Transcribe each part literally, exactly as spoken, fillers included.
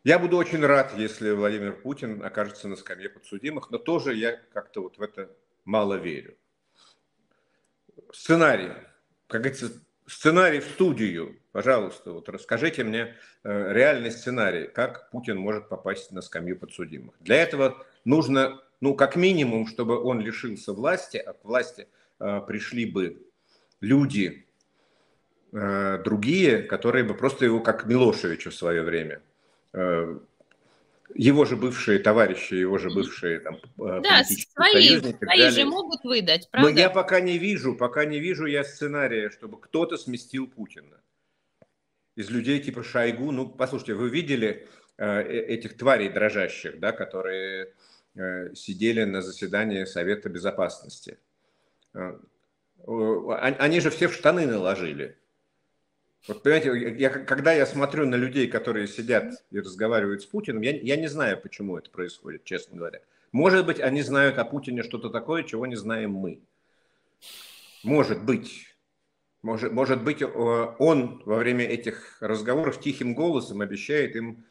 Я буду очень рад, если Владимир Путин окажется на скамье подсудимых, но тоже я как-то вот в это мало верю. Сценарий, как говорится, сценарий в студию, пожалуйста, вот расскажите мне э, реальный сценарий, как Путин может попасть на скамью подсудимых. Для этого нужно, ну, как минимум, чтобы он лишился власти, а к власти э, пришли бы люди э, другие, которые бы просто его, как Милошевича в свое время, э, его же бывшие товарищи, его же бывшие там, э, Да, политические свои, союзники свои же взяли. могут выдать, Но правда? я пока не вижу, пока не вижу я сценария, чтобы кто-то сместил Путина. Из людей типа Шойгу. Ну, послушайте, вы видели э, этих тварей дрожащих, да, которые э, сидели на заседании Совета Безопасности? Э, они же все в штаны наложили. Вот понимаете, я, когда я смотрю на людей, которые сидят и разговаривают с Путиным, я, я не знаю, почему это происходит, честно говоря. Может быть, они знают о Путине что-то такое, чего не знаем мы. Может быть. Может, может быть, он во время этих разговоров тихим голосом обещает им,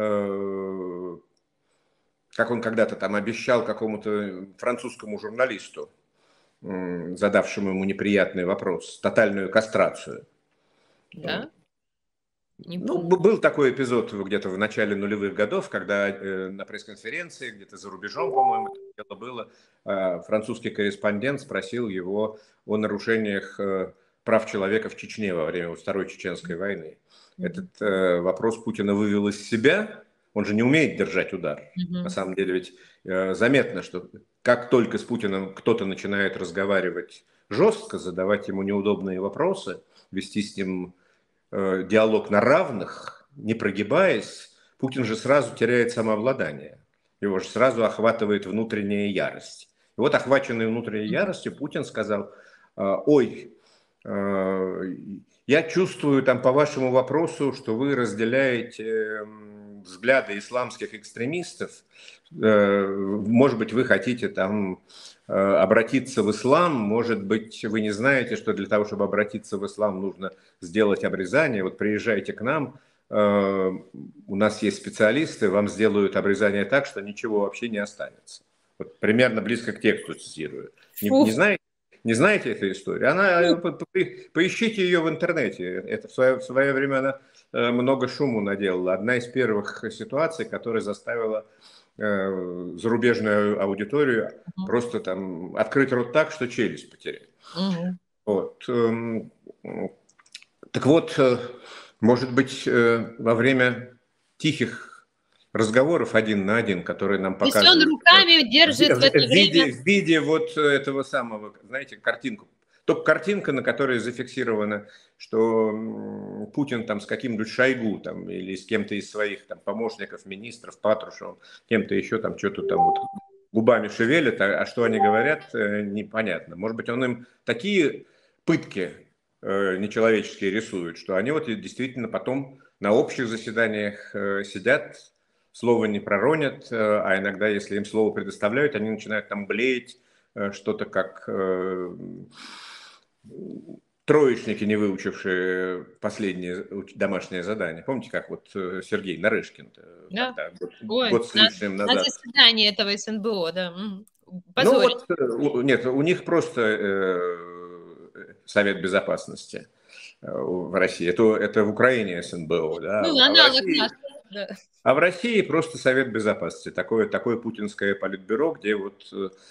э, как он когда-то там обещал какому-то французскому журналисту, э, задавшему ему неприятный вопрос, тотальную кастрацию. Да? Не Ну, помню. был такой эпизод где-то в начале нулевых годов, когда э, на пресс-конференции, где-то за рубежом, по-моему, это было, э, французский корреспондент спросил его о нарушениях э, прав человека в Чечне во время вот Второй Чеченской войны. Этот э, вопрос Путина вывел из себя. Он же не умеет держать удар. На самом деле ведь э, заметно, что как только с Путиным кто-то начинает разговаривать жестко, задавать ему неудобные вопросы, вести с ним диалог на равных, не прогибаясь, Путин же сразу теряет самообладание. Его же сразу охватывает внутренняя ярость. И вот, охваченный внутренней яростью, Путин сказал: ой, я чувствую там по вашему вопросу, что вы разделяете взгляды исламских экстремистов. Может быть, вы хотите там обратиться в ислам, может быть, вы не знаете, что для того, чтобы обратиться в ислам, нужно сделать обрезание. Вот приезжайте к нам, у нас есть специалисты, вам сделают обрезание так, что ничего вообще не останется. Вот примерно близко к тексту цитирую. Не, не знаете? Не знаете эту историю? Она, по, по, поищите ее в интернете. Это в свое, в свое время она много шуму наделала. Одна из первых ситуаций, которая заставила э, зарубежную аудиторию uh-huh. просто там открыть рот так, что челюсть потерять. Uh-huh. Вот. Так вот, может быть, во время тихих разговоров один на один, которые нам показывают. То есть он руками держит в, в, в это в виде, время... В виде вот этого самого, знаете, картинку. Только картинка, на которой зафиксировано, что Путин там с каким-нибудь Шойгу там, или с кем-то из своих там, помощников, министров, Патрушевым, кем-то еще там что-то там вот губами шевелит, а, а что они говорят, непонятно. Может быть, он им такие пытки э, нечеловеческие рисует, что они вот действительно потом на общих заседаниях э, сидят, слово не проронят, а иногда, если им слово предоставляют, они начинают там блеять, что-то как э, троечники, не выучившие последнее домашнее задание. Помните, как вот Сергей Нарышкин, да. когда, год, Ой, год с лишним на, назад. На заседании этого СНБО, да. Позорь. Ну вот, нет, у них просто э, Совет Безопасности в России. Это, это в Украине СНБО, да. Ну, а, аналог в России, наш, да. а в России просто Совет Безопасности. Такое, такое путинское политбюро, где вот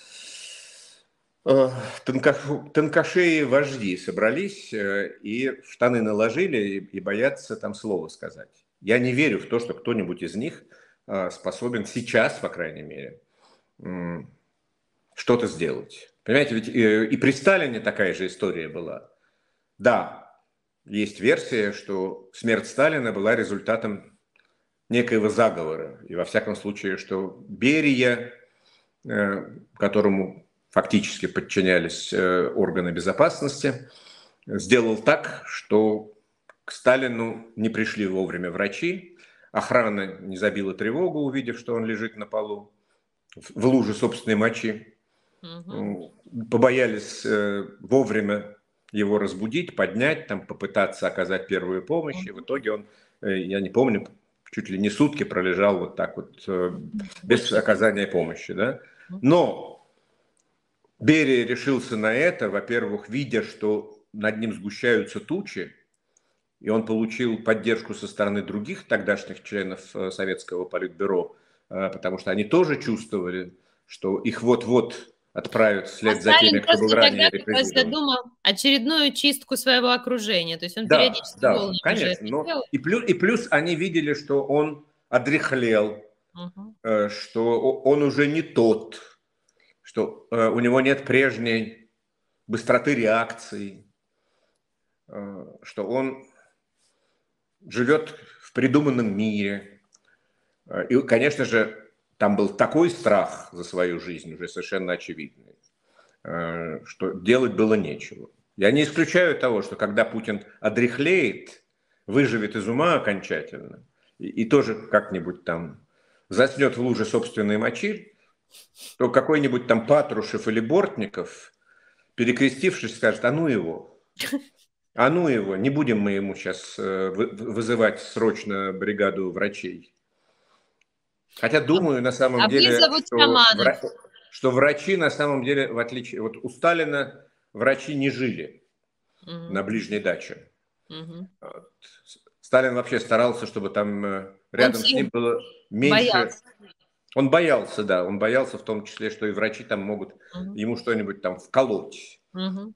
э, тонко, тонкошеи вожди собрались э, и в штаны наложили и, и боятся там слова сказать. Я не верю в то, что кто-нибудь из них э, способен сейчас, по крайней мере, э, что-то сделать. Понимаете, ведь э, и при Сталине такая же история была. Да, есть версия, что смерть Сталина была результатом некоего заговора. И во всяком случае, что Берия, э, которому фактически подчинялись э, органы безопасности, сделал так, что к Сталину не пришли вовремя врачи, охрана не забила тревогу, увидев, что он лежит на полу в луже собственной мочи. Угу. Побоялись э, вовремя его разбудить, поднять, там, попытаться оказать первую помощь. И в итоге он, э, я не помню, чуть ли не сутки пролежал вот так вот, без оказания помощи, да. Но Берия решился на это, во-первых, видя, что над ним сгущаются тучи, и он получил поддержку со стороны других тогдашних членов советского политбюро, потому что они тоже чувствовали, что их вот-вот отправят вслед а за теми, Сталин кто был просто тогда ранее как раз репрессирован. задумал очередную чистку своего окружения. То есть он Да, периодически да, волнами уже это конечно. Но делал. и, плюс, и плюс они видели, что он одряхлел, Угу. что он уже не тот, что у него нет прежней быстроты реакции, что он живет в придуманном мире. И, конечно же, там был такой страх за свою жизнь, уже совершенно очевидный, что делать было нечего. Я не исключаю того, что когда Путин одряхлеет, выживет из ума окончательно, и, и тоже как-нибудь там заснет в луже собственной мочи, то какой-нибудь там Патрушев или Бортников, перекрестившись, скажет: а ну его, а ну его, не будем мы ему сейчас вызывать срочно бригаду врачей. Хотя думаю на самом А деле, вызовут что, шаманов. вра... что врачи на самом деле, в отличие... Вот у Сталина врачи не жили Угу. на ближней даче. Угу. Вот. Сталин вообще старался, чтобы там рядом с ним было меньше... Боялся. Он боялся, да, он боялся в том числе, что и врачи там могут угу. ему что-нибудь там вколоть. Угу.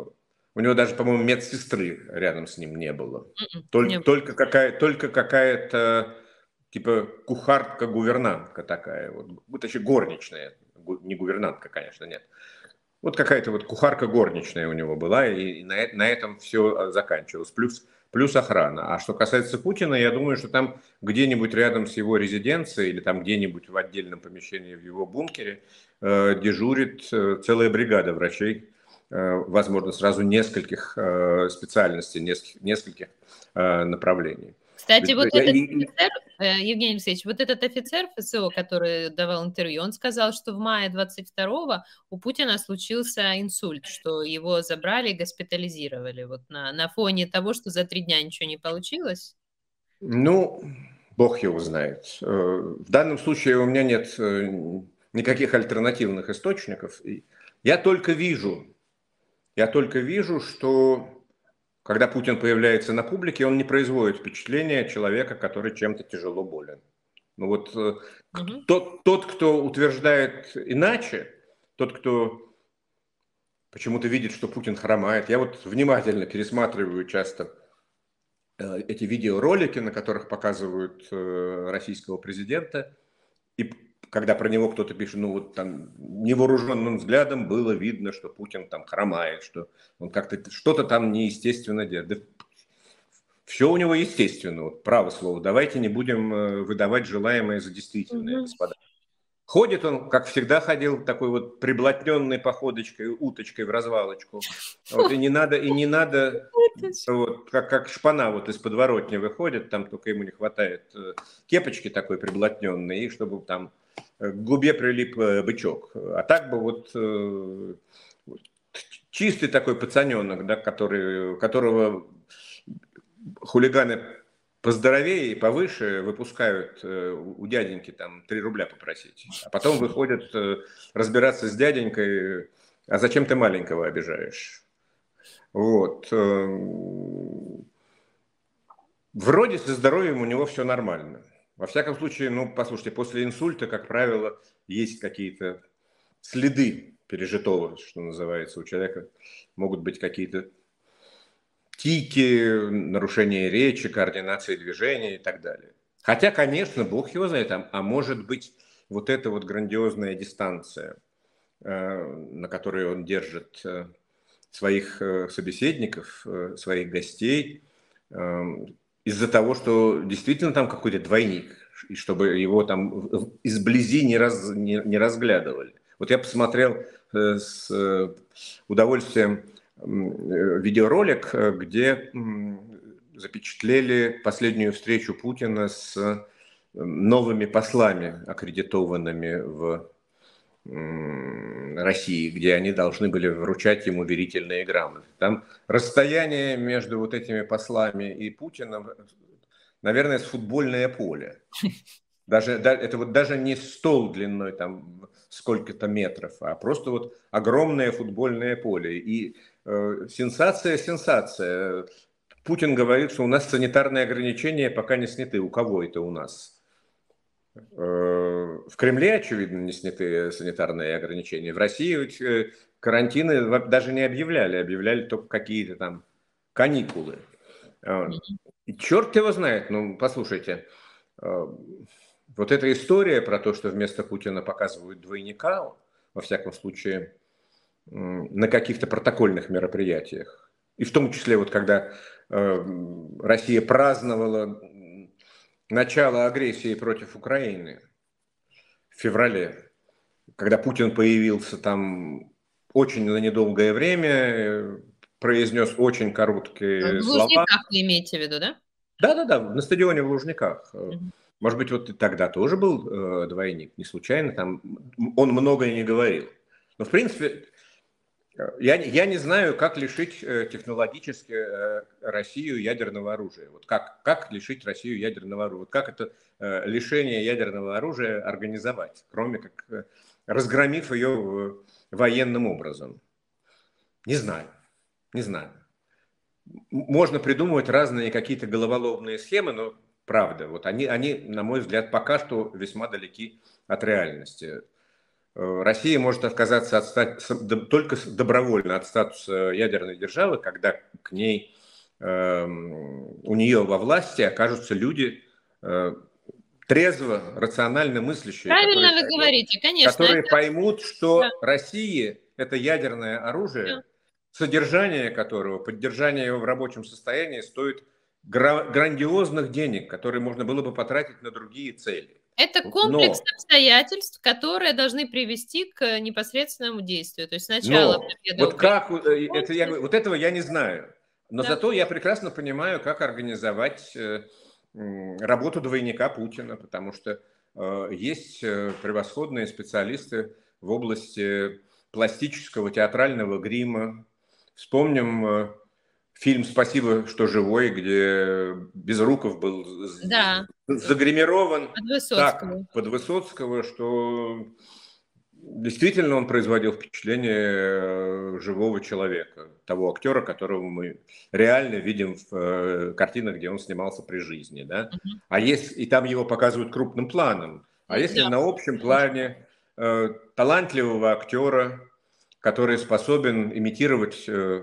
У него даже, по-моему, медсестры рядом с ним не было. Только, не... только, какая, только какая-то типа кухарка-гувернантка такая. Вот, вот еще горничная. Не гувернантка, конечно, нет. Вот какая-то вот кухарка-горничная у него была, и на, на этом все заканчивалось. Плюс, плюс охрана. А что касается Путина, я думаю, что там где-нибудь рядом с его резиденцией или там где-нибудь в отдельном помещении в его бункере э, дежурит э, целая бригада врачей, э, возможно, сразу нескольких э, специальностей, нескольких, нескольких э, направлений. Кстати, вот я, этот и, офицер, Евгений Алексеевич, вот этот офицер ФСО, который давал интервью, он сказал, что в мае двадцать второго у Путина случился инсульт, что его забрали и госпитализировали. Вот на, на фоне того, что за три дня ничего не получилось. Ну, бог его знает. В данном случае у меня нет никаких альтернативных источников. Я только вижу, я только вижу, что когда Путин появляется на публике, он не производит впечатления человека, который чем-то тяжело болен. Ну вот угу. тот, тот, кто утверждает иначе, тот, кто почему-то видит, что Путин хромает. Я вот внимательно пересматриваю часто эти видеоролики, на которых показывают российского президента, и когда про него кто-то пишет, ну вот там невооруженным взглядом было видно, что Путин там хромает, что он как-то что-то там неестественно делает. Да все у него естественно, вот, право слово. Давайте не будем выдавать желаемое за действительное, угу. господа. Ходит он, как всегда ходил, такой вот приблотненной походочкой, уточкой в развалочку. Вот, и не надо, и не надо, вот, как, как шпана вот из подворотни выходит, там только ему не хватает кепочки такой приблотненной, и чтобы там к губе прилип бычок. А так бы вот чистый такой пацаненок, да, который, которого хулиганы поздоровее и повыше выпускают у дяденьки там три рубля попросить, а потом выходят разбираться с дяденькой, а зачем ты маленького обижаешь? Вот. Вроде со здоровьем у него все нормально. Во всяком случае, ну, послушайте, после инсульта, как правило, есть какие-то следы пережитого, что называется, у человека могут быть какие-то тики, нарушение речи, координации движения и так далее. Хотя, конечно, бог его знает, а, а может быть вот эта вот грандиозная дистанция, э, на которой он держит э, своих э, собеседников, э, своих гостей, э, из-за того, что действительно там какой-то двойник, и чтобы его там изблизи не, раз, не, не разглядывали. Вот я посмотрел э, с э, удовольствием видеоролик, где запечатлели последнюю встречу Путина с новыми послами, аккредитованными в России, где они должны были вручать ему верительные грамоты. Там расстояние между вот этими послами и Путиным наверное, с футбольное поле. Даже, да, это вот даже не стол длиной там сколько-то метров, а просто вот огромное футбольное поле. И э, сенсация, сенсация. Путин говорит, что у нас санитарные ограничения пока не сняты. У кого это у нас? Э, в Кремле, очевидно, не сняты санитарные ограничения. В России ведь э, карантины даже не объявляли, объявляли только какие-то там каникулы. Э, и черт его знает, ну, послушайте, э, вот эта история про то, что вместо Путина показывают двойника, во всяком случае, на каких-то протокольных мероприятиях, и в том числе вот когда э, Россия праздновала начало агрессии против Украины в феврале, когда Путин появился там очень на недолгое время, произнес очень короткие В слова. Лужниках вы имеете в виду, да? Да-да-да, на стадионе в Лужниках. Мгм. Может быть, вот и тогда тоже был э, двойник, не случайно, там он многое не говорил. Но, в принципе, я, я не знаю, как лишить э, технологически э, Россию ядерного оружия. Вот как, как лишить Россию ядерного оружия? Вот как это э, лишение ядерного оружия организовать, кроме как э, разгромив ее э, военным образом? Не знаю, не знаю. Можно придумывать разные какие-то головоломные схемы, но правда, вот они, они, на мой взгляд, пока что весьма далеки от реальности. Россия может отказаться от стат... только добровольно от статуса ядерной державы, когда к ней, э, у нее во власти окажутся люди э, трезво, рационально мыслящие, Правильно которые вы поймут, говорите, конечно, которые это поймут, да, что Россия – это ядерное да. оружие, содержание которого, поддержание его в рабочем состоянии стоит гра- грандиозных денег, которые можно было бы потратить на другие цели. Это комплекс Но, обстоятельств, которые должны привести к непосредственному действию. То есть сначала но, победа вот как, украинского э, это я, фронта. говорю, вот этого я не знаю. Но Да. зато я прекрасно понимаю, как организовать э, м, работу двойника Путина, потому что э, есть э, превосходные специалисты в области пластического театрального грима. Вспомним э, фильм «Спасибо, что живой», где Безруков был Да, загримирован от так Высоцкого. под Высоцкого, что действительно он производил впечатление э, живого человека, того актера, которого мы реально видим в э, картинах, где он снимался при жизни. Да? Мгм. А есть, и там его показывают крупным планом. А М, если да, на общем очень. плане э, талантливого актера, который способен имитировать э,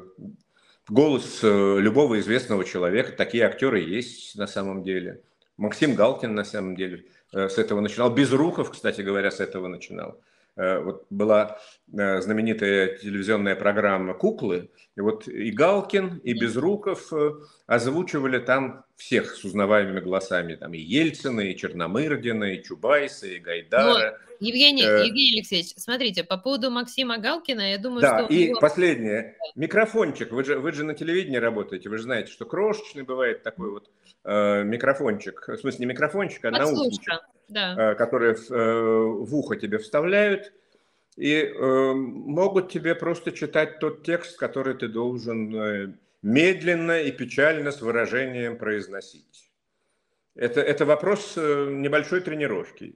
голос э, любого известного человека. Такие актеры есть на самом деле. Максим Галкин на самом деле э, с этого начинал. Безруков, кстати говоря, с этого начинал. Э, вот была э, знаменитая телевизионная программа «Куклы», и вот и Галкин, и Мгм. Безруков э, озвучивали там всех с узнаваемыми голосами. Там и Ельцина, и Черномырдина, и Чубайса, и Но, Гайдара. Евгений Э, Евгений Алексеевич, смотрите, по поводу Максима Галкина, я думаю, Да, что у и него последнее. Микрофончик. Вы же, вы же на телевидении работаете, вы же знаете, что крошечный бывает такой вот э, микрофончик. В смысле, не микрофончик, а наушничек, подслушка, да. э, которые в, э, в ухо тебе вставляют и э, могут тебе просто читать тот текст, который ты должен э, медленно и печально с выражением произносить. Это, это вопрос э, небольшой тренировки.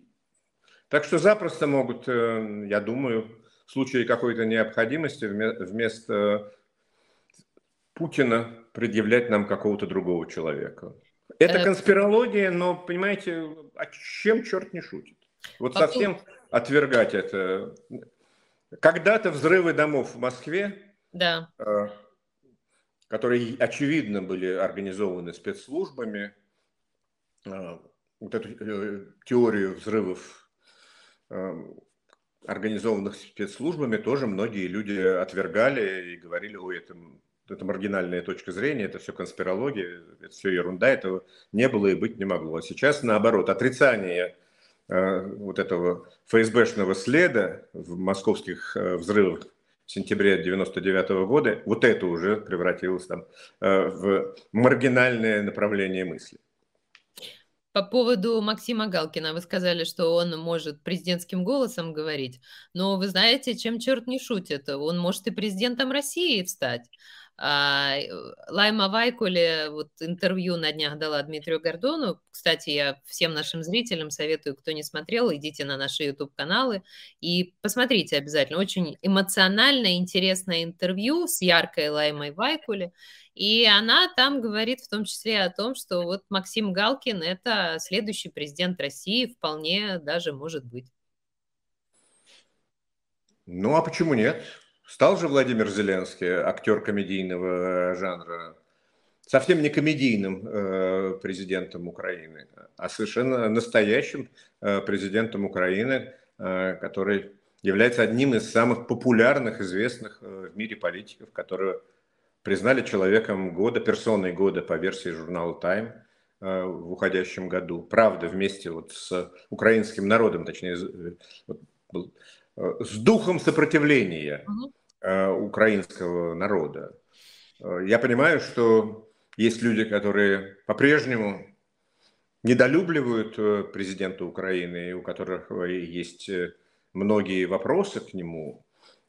Так что запросто могут, э, я думаю, в случае какой-то необходимости вместо Путина предъявлять нам какого-то другого человека. Это Э, конспирология, но, понимаете, а чем черт не шутит? Вот по пов совсем отвергать это. Когда-то взрывы домов в Москве, Да. э, которые очевидно были организованы спецслужбами, э, вот эту э, теорию взрывов, э, организованных спецслужбами, тоже многие люди отвергали и говорили: ой, это, это маргинальная точка зрения, это все конспирология, это все ерунда, этого не было и быть не могло. А сейчас, наоборот, отрицание э, вот этого ФСБшного следа в московских э, взрывах в сентябре девяносто девятого года, вот это уже превратилось там э, в маргинальное направление мысли. По поводу Максима Галкина. Вы сказали, что он может президентским голосом говорить, но вы знаете, чем черт не шутит, он может и президентом России стать. А, э, Лайма Вайкуле вот интервью на днях дала Дмитрию Гордону. Кстати, я всем нашим зрителям советую, кто не смотрел, идите на наши YouTube-каналы и посмотрите обязательно. Очень эмоциональное, интересное интервью с яркой Лаймой Вайкуле. И она там говорит в том числе о том, что вот Максим Галкин – это следующий президент России, вполне даже может быть. Ну, а почему нет? Стал же Владимир Зеленский, актер комедийного жанра, совсем не комедийным э, президентом Украины, а совершенно настоящим э, президентом Украины, э, который является одним из самых популярных, известных э, в мире политиков, которого признали человеком года, персоной года по версии журнала Time э, в уходящем году. Правда, вместе вот с украинским народом, точнее, вот, с духом сопротивления э, украинского народа. Я понимаю, что есть люди, которые по-прежнему недолюбливают президента Украины, и у которых есть многие вопросы к нему,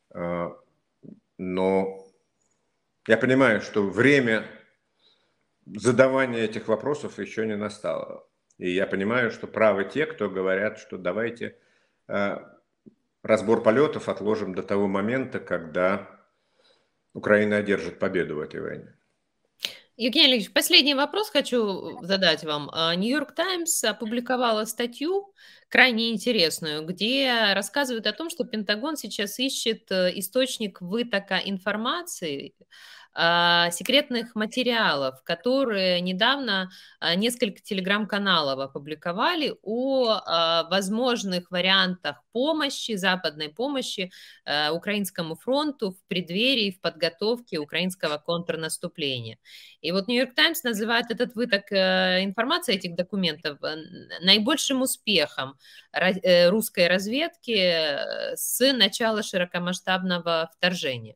но я понимаю, что время задавания этих вопросов еще не настало. И я понимаю, что правы те, кто говорят, что давайте разбор полетов отложим до того момента, когда Украина одержит победу в этой войне. Евгений Олегович, последний вопрос хочу задать вам. Нью-Йорк Таймс опубликовала статью, крайне интересную, где рассказывают о том, что Пентагон сейчас ищет источник вытока информации, секретных материалов, которые недавно несколько телеграм-каналов опубликовали о возможных вариантах помощи, западной помощи украинскому фронту в преддверии, в подготовке украинского контрнаступления. И вот Нью-Йорк Таймс называет этот выток информации, этих документов, наибольшим успехом русской разведки с начала широкомасштабного вторжения.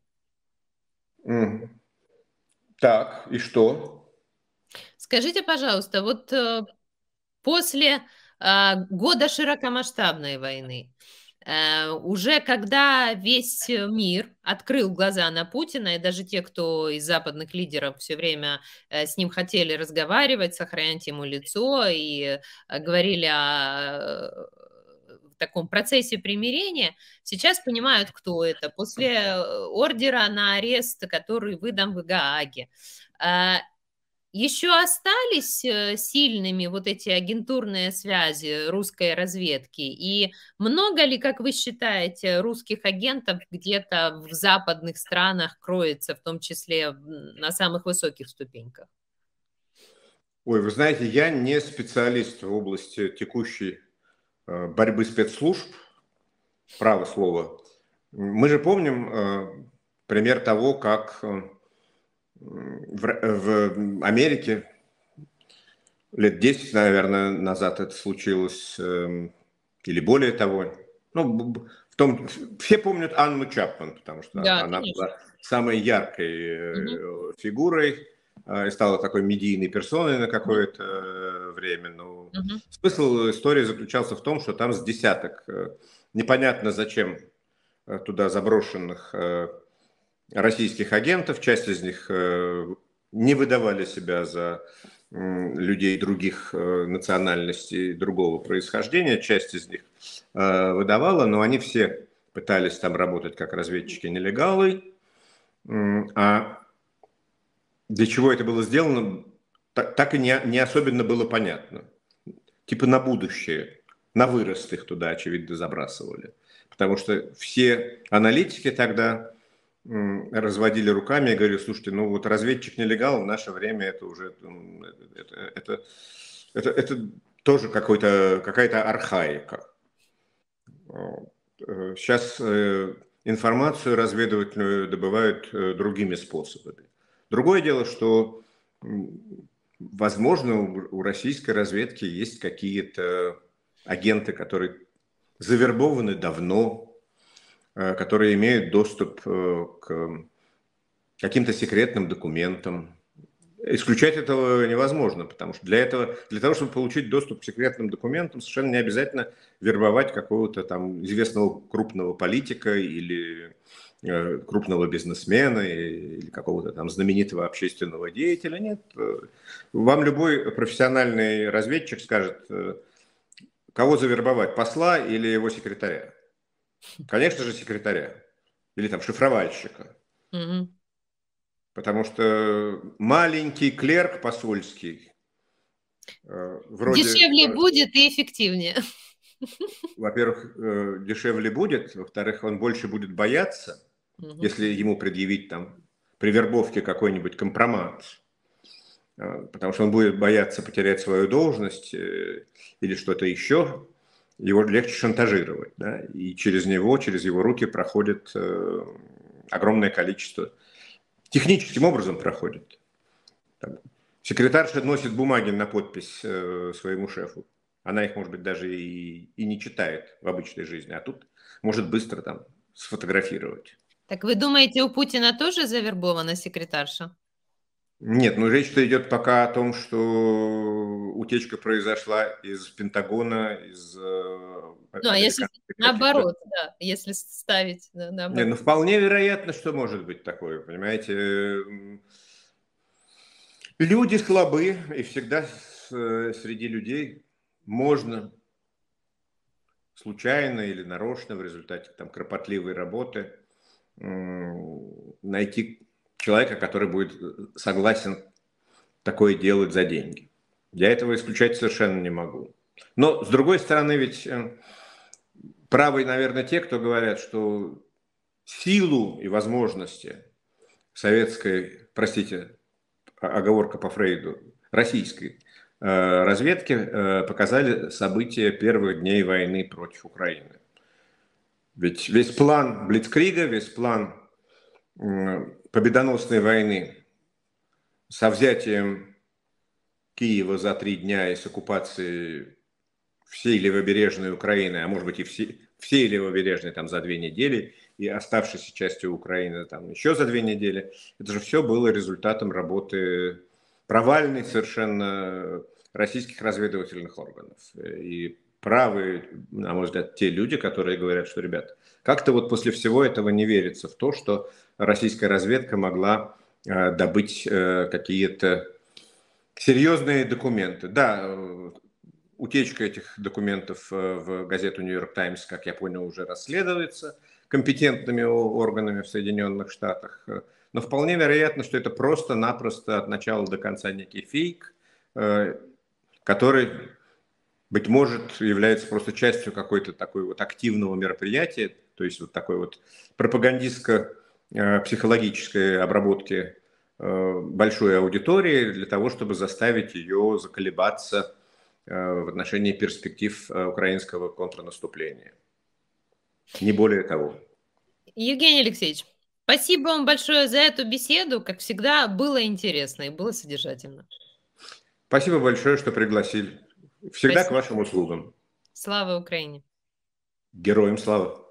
Mm. Так, и что? Скажите, пожалуйста, вот э, после э, года широкомасштабной войны, э, уже когда весь мир открыл глаза на Путина, и даже те, кто из западных лидеров все время э, с ним хотели разговаривать, сохранять ему лицо и э, говорили о в таком процессе примирения, сейчас понимают, кто это. После ордера на арест, который выдан в Гааге, еще остались сильными вот эти агентурные связи русской разведки? И много ли, как вы считаете, русских агентов где-то в западных странах кроется, в том числе на самых высоких ступеньках? Ой, вы знаете, я не специалист в области текущей борьбы спецслужб, право слово. Мы же помним пример того, как в, в Америке лет десять, наверное, назад это случилось, или более того. Ну, в том, все помнят Анну Чапман, потому что да, она конечно. Была самой яркой угу. фигурой и стала такой медийной персоной на какое-то угу. время. Ну, угу. Смысл истории заключался в том, что там с десяток непонятно зачем туда заброшенных российских агентов, часть из них не выдавали себя за людей других национальностей, другого происхождения, часть из них выдавала, но они все пытались там работать как разведчики-нелегалы. А для чего это было сделано, так, так и не, не особенно было понятно. Типа на будущее, на вырост их туда, очевидно, забрасывали. Потому что все аналитики тогда разводили руками и говорили: слушайте, ну вот разведчик-нелегал в наше время это уже это, это, это, это тоже какой-то, какая-то архаика. Сейчас информацию разведывательную добывают другими способами. Другое дело, что, возможно, у российской разведки есть какие-то агенты, которые завербованы давно, которые имеют доступ к каким-то секретным документам. Исключать этого невозможно, потому что для этого, для того, чтобы получить доступ к секретным документам, совершенно не обязательно вербовать какого-то там известного крупного политика или крупного бизнесмена или какого-то там знаменитого общественного деятеля. Нет. Вам любой профессиональный разведчик скажет, кого завербовать, посла или его секретаря? Конечно же, секретаря. Или там шифровальщика. Угу. Потому что маленький клерк посольский вроде... Дешевле будет и эффективнее. Во-первых, дешевле будет. Во-вторых, он больше будет бояться, угу. если ему предъявить там при вербовке какой-нибудь компромат. Потому что он будет бояться потерять свою должность или что-то еще. Его легче шантажировать. Да? И через него, через его руки проходит огромное количество... Техническим образом проходит. Там, секретарша носит бумаги на подпись э, своему шефу. Она их, может быть, даже и, и не читает в обычной жизни, а тут может быстро там сфотографировать. Так вы думаете, у Путина тоже завербована секретарша? Нет, ну речь-то идет пока о том, что утечка произошла из Пентагона, из... Ну, а если наоборот, да, если ставить да, наоборот. Не, ну, вполне вероятно, что может быть такое, понимаете. Люди слабы, и всегда среди людей можно случайно или нарочно в результате там кропотливой работы найти человека, который будет согласен такое делать за деньги. Я этого исключать совершенно не могу. Но, с другой стороны, ведь правы, наверное, те, кто говорят, что силу и возможности советской, простите, оговорка по Фрейду, российской разведки показали события первых дней войны против Украины. Ведь весь план Блицкрига, весь план победоносной войны со взятием Киева за три дня и с оккупацией всей левобережной Украины, а может быть и всей, всей левобережной там за две недели, и оставшейся частью Украины там еще за две недели, это же все было результатом работы провальной совершенно российских разведывательных органов. И правы, на мой взгляд, те люди, которые говорят, что, ребят, как-то вот после всего этого не верится в то, что российская разведка могла э, добыть э, какие-то серьезные документы. Да, утечка этих документов в газету «Нью-Йорк Таймс», как я понял, уже расследуется компетентными органами в Соединенных Штатах. Но вполне вероятно, что это просто-напросто от начала до конца некий фейк, который, быть может, является просто частью какой-то такой вот активного мероприятия, то есть вот такой вот пропагандистско-психологической обработки большой аудитории для того, чтобы заставить ее заколебаться в отношении перспектив украинского контрнаступления. Не более того. Евгений Алексеевич, спасибо вам большое за эту беседу. Как всегда, было интересно и было содержательно. Спасибо большое, что пригласили. Всегда спасибо. К вашим услугам. Слава Украине! Героям слава!